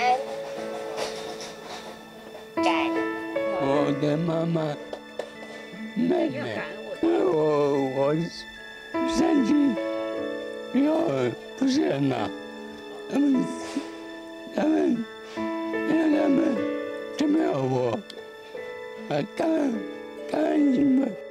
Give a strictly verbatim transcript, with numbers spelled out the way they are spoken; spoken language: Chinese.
安感我的妈妈、妹妹，我我身体又不是很好，他们他们因为他们都没有我，啊，感恩感恩你们。